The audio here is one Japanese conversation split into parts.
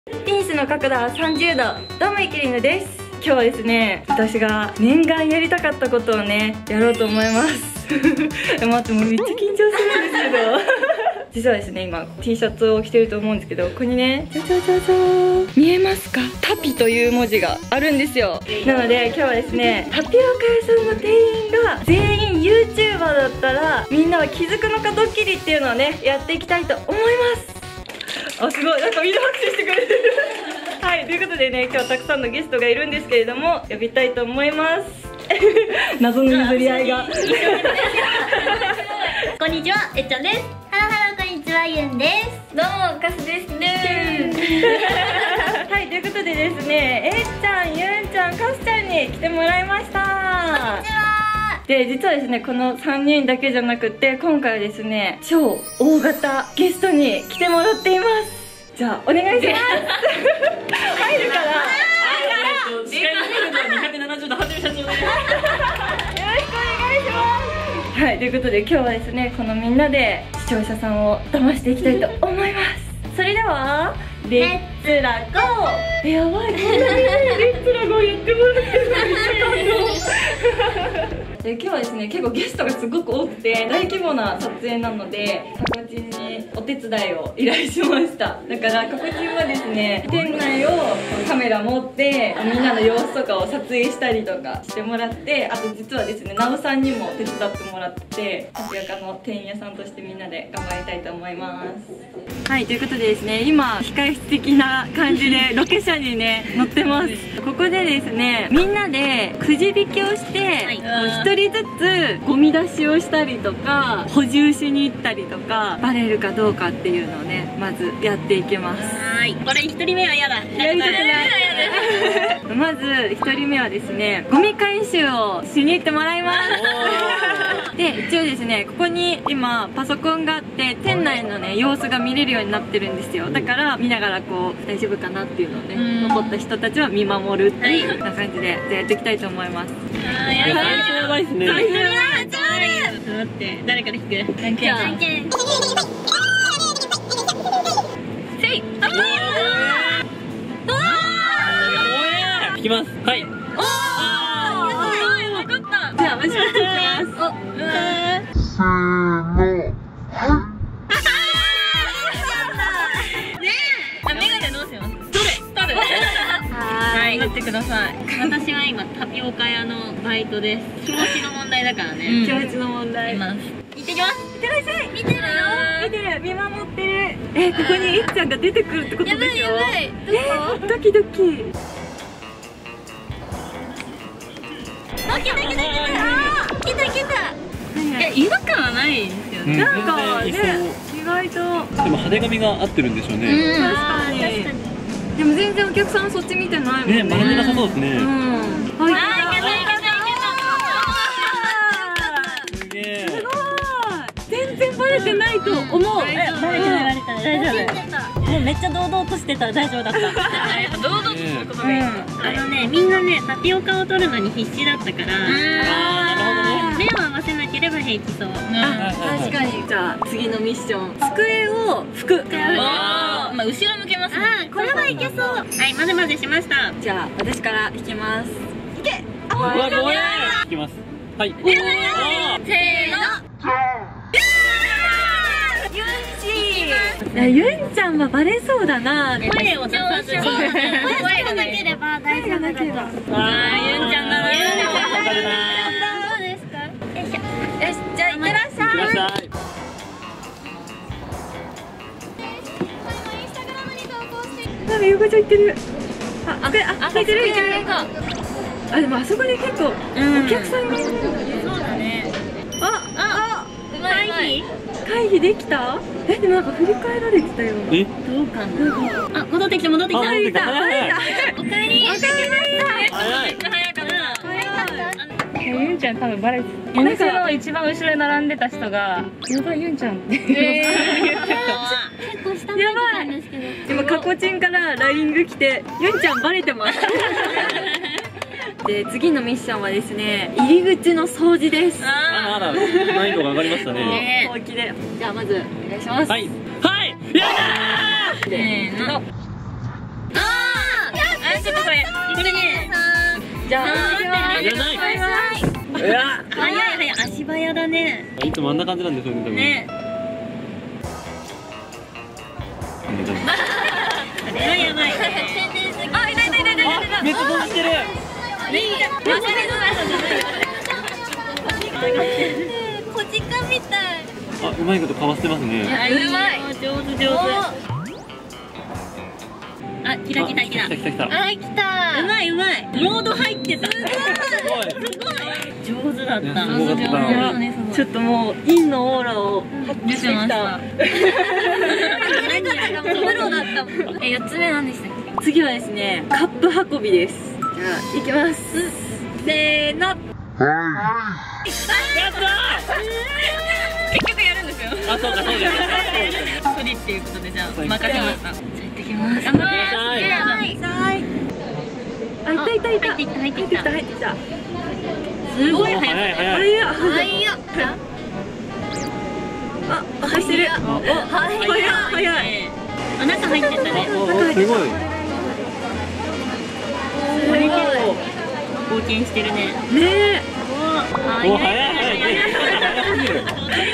ピンスの角度は30度。どうもイキリヌです。今日はですね、私が念願やりたかったことをね、やろうと思います。待って、もうめっちゃ緊張するんですけど実はですね、今 T シャツを着てると思うんですけど、ここにね、じゃじゃじゃじゃーん、見えますか？タピという文字があるんですよ。なので今日はですね、タピオカ屋さんの店員が全員 YouTuber だったらみんなは気づくのかドッキリっていうのをね、やっていきたいと思います。あ、すごい、なんかみんな拍手してくれてるはい、ということでね、今日はたくさんのゲストがいるんですけれども、呼びたいと思います謎の譲り合いがこんにちは、えっちゃんです。ハロハロ、こんにちは、ゆんです。 どうも、カスですねはい、ということでですね、えっちゃん、ゆんちゃん、カスちゃんに来てもらいました。 こんにちは。 で、実はですね、この3人だけじゃなくて、今回はですね、超大型ゲストに来てもらっています。じゃあ、お願いします入るかな。 司会のレベルの270度初め社長です。 よろしくお願いします。はい、ということで今日はですね、このみんなで視聴者さんを騙していきたいと思います。それではレッツラゴー。やばい、こんなにねレッツラゴーやってもらってるのにで、今日はですね、結構ゲストがすごく多くて大規模な撮影なので、カコチンにお手伝いを依頼しました。だからカコチンはですね、店内をカメラ持ってみんなの様子とかを撮影したりとかしてもらって、あと実はですね、なおさんにも手伝ってもらって、タピオカの店員屋さんとしてみんなで頑張りたいと思います。はい、ということでですね、今控室的な感じでロケ車にね乗ってます。ここでですね、みんなでくじ引きをして、1人ずつゴミ出しをしたりとか補充しに行ったりとか、バレるかどうかっていうのをね、まずやっていきます。 はい、これ1人目は嫌だ。 やりたくないまず1人目はですね、ゴミ回収をしに行ってもらいますで、一応ですね、ここに今パソコンがあって、店内のね様子が見れるようになってるんですよ。だから見ながらこう大丈夫かなっていうのをね、残った人たちは見守るっていうな感じでやっていきたいと思います。 最初やばいですね。 待って、誰から引く？じゃんけん。せい。 引きます。はい。 おー、わかった。 じゃあ私は引きます。 メガネどうします？取る。はい、取ってください。私は今タピオカ屋のバイトです。気持ちの問題だからね。 気持ちの問題。 行ってきます。 いってらっしゃい。 見てるよ。 見てる、見守ってる。ここにいっちゃんが出てくるってことでしょ。 やばい。 ドキドキ。 来た。違和感はないですよね。 なんかね、意外と。 でも派手髪が合ってるんでしょうね。 確かに。でも全然お客さんそっち見てないもんね。 学んでなさそうですね。 はい。 すげえ。 すごい。全然バレてないと思う。 バレた。大丈夫。もうめっちゃ堂々としてたら大丈夫だった。堂々とすることがいい。みんなね、タピオカを取るのに必死だったから。目を合わせなければ平気そう。 確かに。じゃあ次のミッション、机を拭く。 まあ後ろ向けますね。これはいけそう。はい、混ぜしました。 じゃあ私から引きます。いけ。 うわ、怖い。引きます。はい。 せーの。 ユンちゃんはバレそうだな。 声を出さずに。声がなければ大丈夫だと。ユンちゃんだな。どうですか？よいしょ。 よし、じゃあいってらっしゃい。 いってらっしゃい。 なんか横ちゃん行ってる。聞いてる。でもあそこで結構お客さんがいる。 そうだね。 回避できた？でもなんか振り返られてたよ。 え？ どうかな。戻ってきた。 おかえり。 おかえり。 早い。 ユンちゃん多分バレてる。お店の一番後ろに並んでた人が「やばいユンちゃん」って結構下向いてたんですけど。 今カコチンから LINE が来て、ユンちゃんバレてますで、次のミッションはですね、入り口の掃除です。 あら、難易度が上がりましたね。 本気で。じゃあまずお願いします。 はい。はい。やったー。 せーの。 じゃあ行きます。 いらない。いや。 早い早い、足早だね。 いつもあんな感じなんですよね、多分。 ね。 こんな感じ。 これはやばいね。 あ、いたいたいたいたいた。 めっちゃ飛んでる。 小鹿みたい。 あ、うまいことかわしてますね。 うまい。上手上手。あ、来た来た来た。 来た来た来た。 あ、来た。うまいうまい。モード入ってた。すごい。上手だった。 すごかった。 ちょっともう陰のオーラを発揮してきた。 プロだったもん。4つ目なんでしたっけ？ 次はですね、カップ運びです。じゃあ行きます。せーの。 やった結局やるんですよ。 ー。あ、そうかそうです。 ソリっていうことでじゃあはい任せました。じゃあ行ってきます。 頑張って。 あ、いたいたいた。 入ってきた入ってきた。 入ってきた。 すごい早早い。 い早い。 あ、走る。早い。 あ、中入ってたね。 すごい。 冒険してるね。 ねえ。 お、早い早い。早すぎる。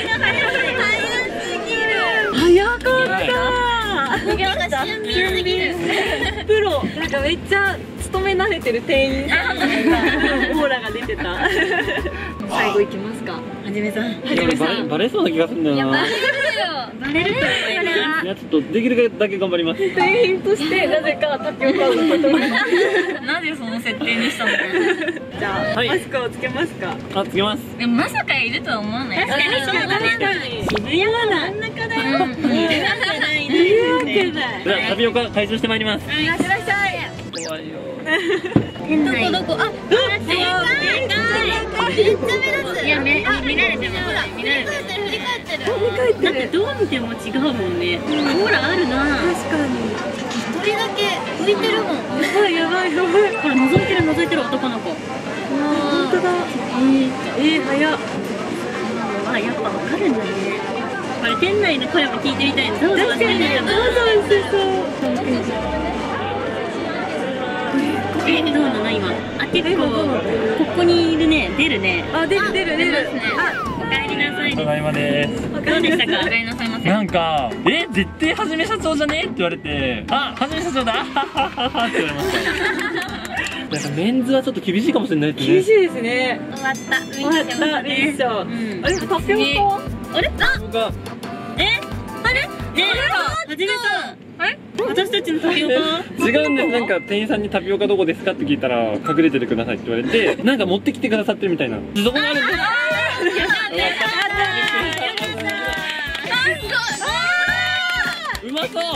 早かった。プロ。なんかめっちゃ勤め慣れてる店員さんのオーラが出てた。最後行きますか。はじめさん。はじめさん。 バレそうな気がするんだよな。 バレると思いいや、ちょっとできるだけ頑張ります。 店員としてなぜかタピオカを受け止める。 なぜその設定にしたのか。 じゃあ、 はいマスクをつけますか。 あ、つけます。 でもまさかいるとは思わない。 確かにそうだね。 渋谷は真ん中だよ。いるわけないね。 いるわけない。 じゃあタピオカ回収してまいります。 いらっしゃい。 怖いよ。 どこ？あ、正解。めっちゃ目立つ。いや、見られてます。見られてる。振り返ってる。だってどう見ても違うもんね。ほらあるな。 確かに。 一人だけ浮いてるもん。 やばい。 これ覗いてる男の子。 本当だ。早っ。 あ、やっぱわかるんだね。これ店内の声も聞いてみたい。どうぞしてるんだよな。どうなの今。あ、結構ここにいるね。出るね。 あ、出る。 出ますね。おかえりなさい。 ただいまです。 どうでしたか？おかえりなさいませ。 なんか、絶対はじめ社長じゃねって言われて、あ、はじめ社長だ、あははははって言われました。なんかメンズはちょっと厳しいかもしれないですね。 厳しいですね。 終わった。 終わった。ミッション。あれ、タピオカ。 あれ？ 僕があれ？ねえ、はじめさん。あれ？私たちのタピオカ？ 違うんです。なんか店員さんにタピオカどこですかって聞いたら隠れててくださいって言われて、なんか持ってきてくださってるみたいな。どこにあるんですか？うまそう。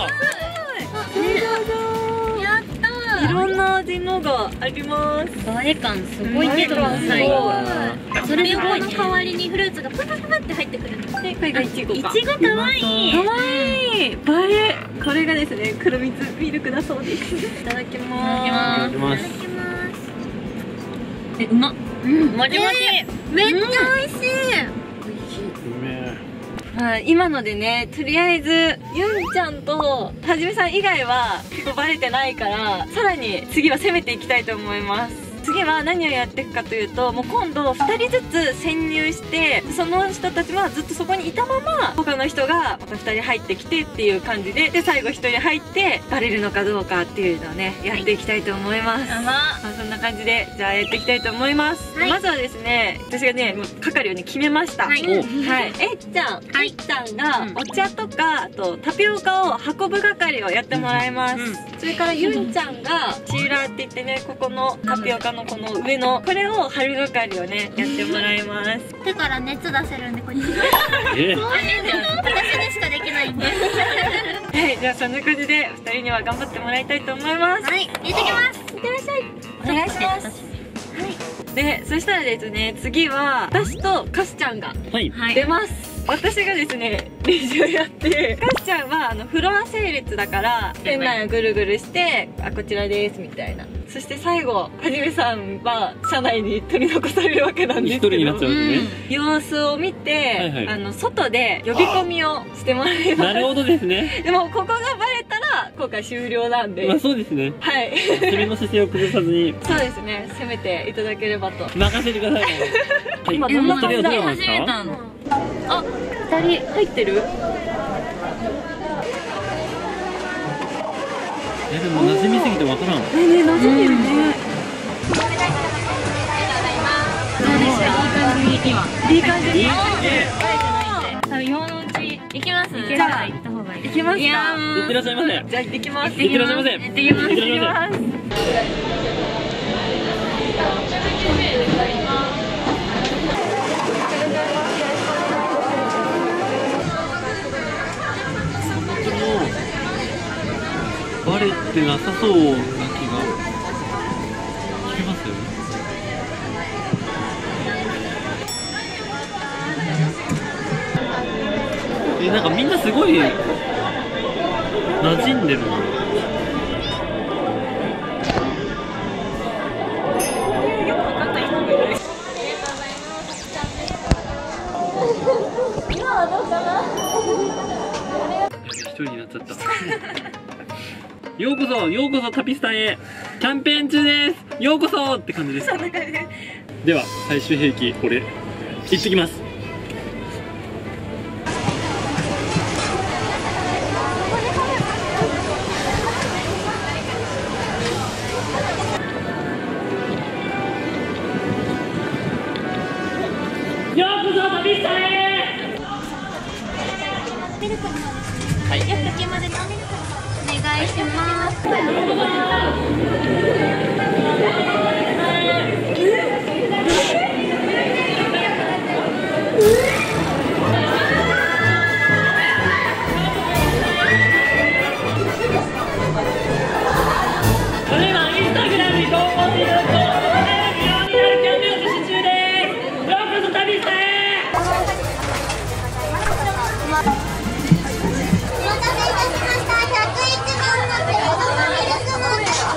やったー。 いろんな味のがあります。 映え感すごいけど最後。それの代わりにフルーツがパパパパって入ってくる。 で、これがイチゴか。 いちごかわいい。 かわいい。映え。これがですね、黒蜜ミルクだそうです。いただきます。 いただきます。 うまっ。もちもち。めっちゃ美味しい。 うめえ。 はい、今のでね、とりあえずユンちゃんとはじめさん以外は結構バレてないから、さらに次は攻めていきたいと思います。次は何をやっていくかというと、もう今度2人ずつ潜入して、その人たちはずっとそこにいたまま他の人がまた2人入ってきてっていう感じで、最後1人入ってバレるのかどうかっていうのをね、やっていきたいと思います。まあそんな感じでじゃあやっていきたいと思います。まずはですね、私がね係をね決めました。はい、えっちゃん、いっちゃんがお茶とかあとタピオカを運ぶ係をやってもらいます。それからユンちゃんがシーラーって言ってね、ここのタピオカのこの上のこれを貼る係をねやってもらいます。 手から熱出せるんでこっち。私でしかできないんで。 はい、じゃあそんな感じで2人には頑張ってもらいたいと思います。 はい、行ってきます。いってらっしゃい。お願いします。 で、そしたらですね、次は私とカスちゃんが出ます。私がですね、練習やって、カスちゃんはフロア整列だから店内をぐるぐるして、あ、こちらですみたいな。そして最後、はじめさんは車内に取り残されるわけなんですけど、 一人になっちゃうんですね。 様子を見て、外で呼び込みをしてもらいます。 なるほどですね。 でもここがバレたら今回終了なんで、 まあそうですね。 はい。 攻めの姿勢を崩さずにそうですね、攻めていただければと。 任せてください。はい、 今どんな感じだお二人はどうなんですか？ あ、2人入ってる？ でも馴染みすぎてわからん。 ね、馴染んでるね。 どうでした？いい感じに今。 いい感じに。 多分今のうち行きます。 行けたら行った方がいい。 行きますか？ いってらっしゃいませ。 じゃあ行ってきます。 いってらっしゃいませ。 行ってきます。 いってらっしゃいませ。バレてなさそうな気がしますよ。なんかみんなすごい馴染んでるな。 よくわかんない人がいる。今はどうかな？ 一人になっちゃった。ようこそタピスタへ。キャンペーン中です。ようこそって感じです。では最終兵器これ行ってきます。ようこそ旅スタへ。はい。 お願いします。 それはインスタグラムに投稿していただくとキャンペーンを実施中です。ようこそ旅スタへ。 お待たせいたしました。101番のテレビのミルクのお客様。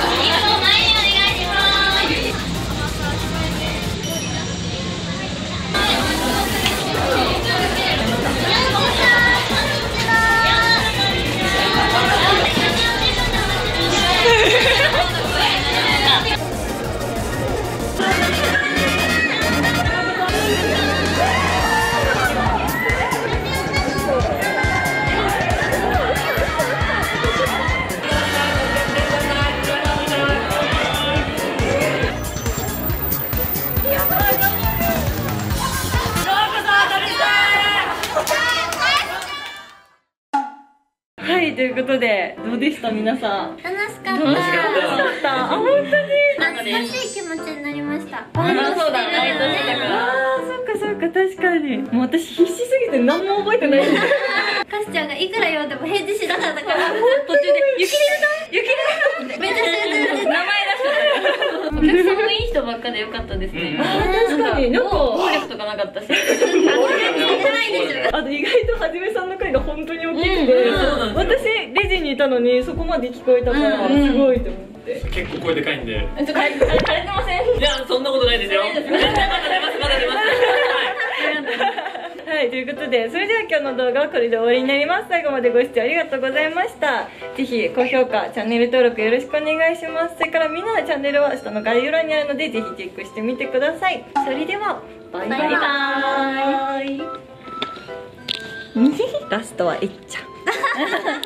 はい、ということでどうでした皆さん？ 楽しかった。 楽しかった。あ、本当に。 懐かしい気持ちになりました。 あ、そうだ、バイトしてたから。あー、そっかそっか、確かに。もう私必死すぎて何も覚えてない。 カスちゃんがいくら言われても返事しなかったから途中で「雪出ためっちゃ名前出した。 お客さんもいい人ばっかでよかったですね。 あー、確かに。なんか暴力とかなかったし。 ないですよ。 あと意外とはじめさんの声が本当に大きくて、私レジにいたのにそこまで聞こえたからすごいと思って。 結構声でかいんで。 枯れてません？ いやそんなことないですよ。全然まだ出ますまだ出ます。 はい、ということで、それでは今日の動画はこれで終わりになります。最後までご視聴ありがとうございました。ぜひ高評価、チャンネル登録よろしくお願いします。それからみんなのチャンネルは下の概要欄にあるので、ぜひチェックしてみてください。それでは、バイバイバイ。ラストはいっちゃん。